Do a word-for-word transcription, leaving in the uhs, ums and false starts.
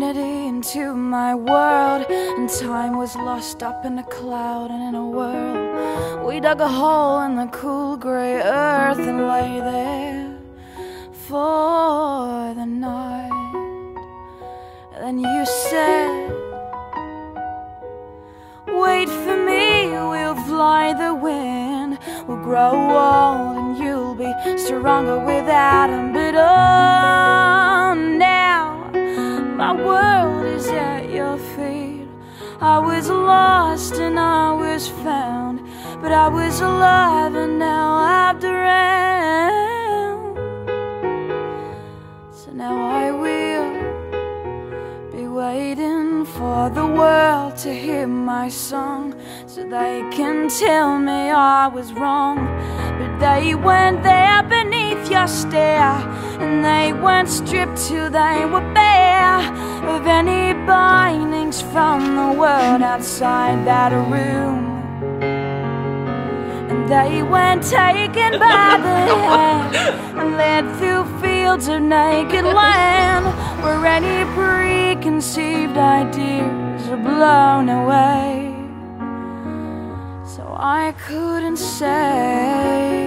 eternity into my world, and time was lost up in a cloud and in a whirl. We dug a hole in the cool grey earth and lay there for the night. And then you said, wait for me, we'll fly the wind, we'll grow old and you'll be stronger without him. But oh, now my world is at your feet. I was lost and I was found, but I was alive and now I've drowned. So now I will be waiting for the world to hear my song, so they can tell me I was wrong. But they weren't there beneath your stare, and they weren't stripped till they were bare of any bindings from the world outside that room. And they weren't taken by the hand and led through fields of naked land, where any preconceived ideas are blown away. So I couldn't say